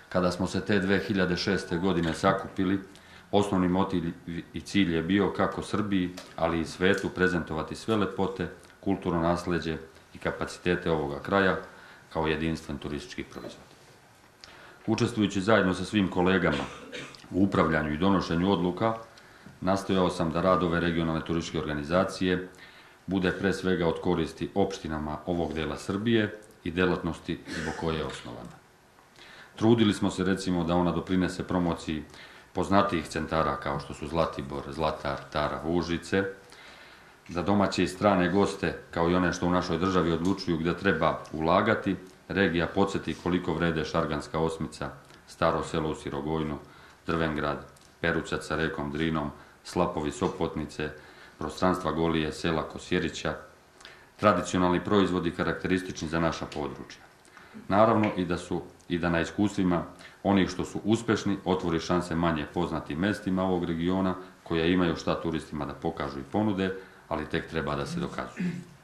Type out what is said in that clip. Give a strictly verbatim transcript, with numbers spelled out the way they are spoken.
Kada smo se te dve hiljade šeste. godine sakupili, osnovni motiv i cilj je bio kako Srbiji, ali i svetu prezentovati sve lepote, kulturno nasleđe i kapacitete ovoga kraja kao jedinstven turistički proizvod. Učestvujući zajedno sa svim kolegama u upravljanju i donošenju odluka, nastojao sam da rad ove regionalne turističke organizacije bude pre svega od koristi opštinama ovog dela Srbije i delatnosti zbog koje je osnovana. Trudili smo se recimo da ona doprinese promociji poznatijih centara kao što su Zlatibor, Zlatar, Tara, Užice, za domaće i strane goste, kao i one što u našoj državi odlučuju gde treba ulagati, regija podsjeti koliko vrede Šarganska osmica, Staro selo u Sirogojnu, Drvengrad, Peruća sa rekom Drinom, slapovi Sopotnice, prostranstva Golije, sela Kosjerića, tradicionalni proizvodi karakteristični za naša područja. Naravno i da su i da na iskustvima onih što su uspešni otvori šanse manje poznatim mestima ovog regiona koja imaju šta turistima da pokažu i ponude, ali tek treba da se dokazuju.